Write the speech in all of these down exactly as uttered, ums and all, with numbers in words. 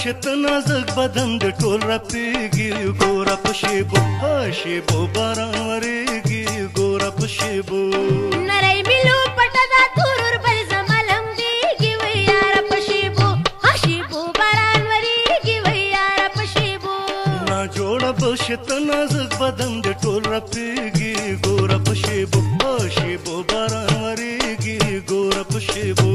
بشت نازک بدن د ټول رپیږي ګوره په شیبو ها شیبو باران وریږي ګوره په شیبو نری ملو پټ دا تورور بل زملم دیږي وی یار په شیبو ها شیبو باران وریږي وی یار په شیبو نا جوړه بشت نازک بدن د ټول رپیږي ګوره په شیبو ها شیبو باران وریږي ګوره په شیبو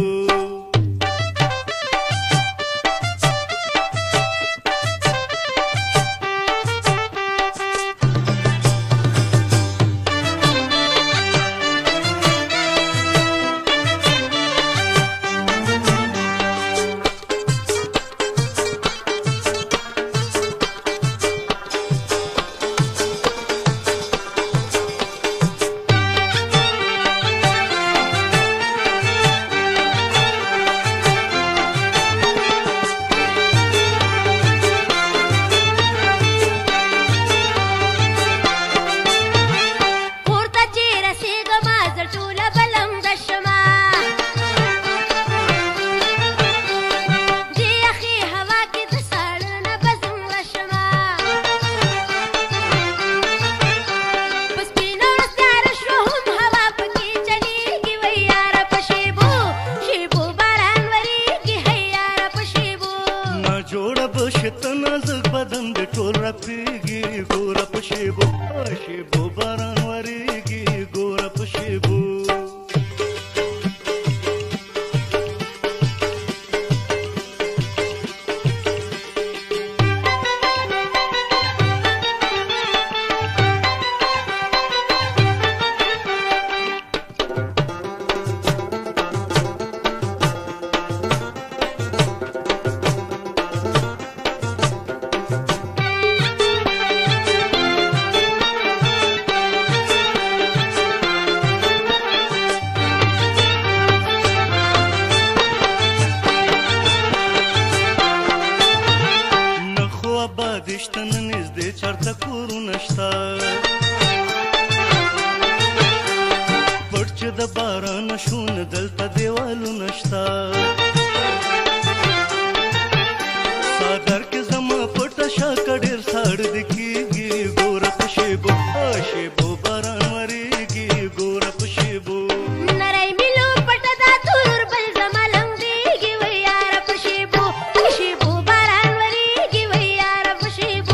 بشت نازک بدن د ټول رپیږي ګوره په شیبو شیبو باران وریږي ګوره په شیبو دشته نږدې چرته کورونه شته پټ چې د باران شونه دلته دیوالونه شته ساګر کې زما پټه شاکه ډېر ساړه د کېږي ګوره په شیبو شیبو باران وریږي ګوره په شیبو نری ملو پټ دا تور بل زملم دیږي وی یار په شیبو شیبو باران وریږي وی یار په شیبو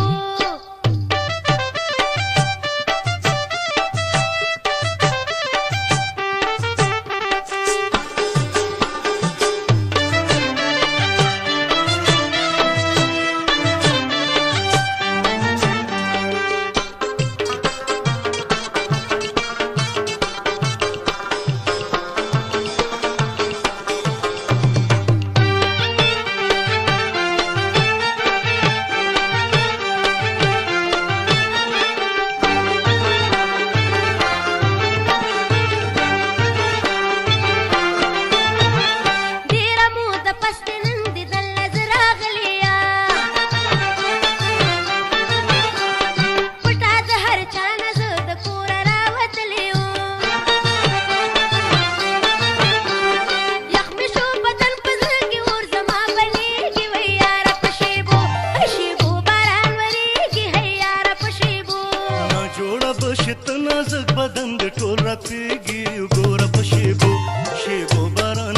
بشت نازک بدن د ټول رپیږي ګوره په شیبو شیبو باران